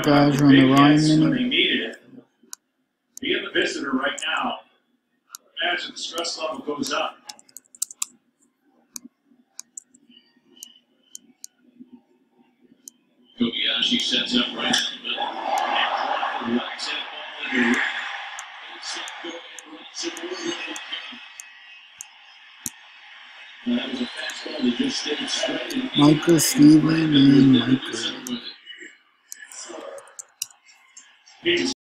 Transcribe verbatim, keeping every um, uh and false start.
charge on the lineman. They needed it. Being the visitor right now, imagine the stress level goes up. Kobayashi sets up right in the middle. And whacks that ball in the right. That was a fastball that just stayed straight. Michael Stephen and Michael. He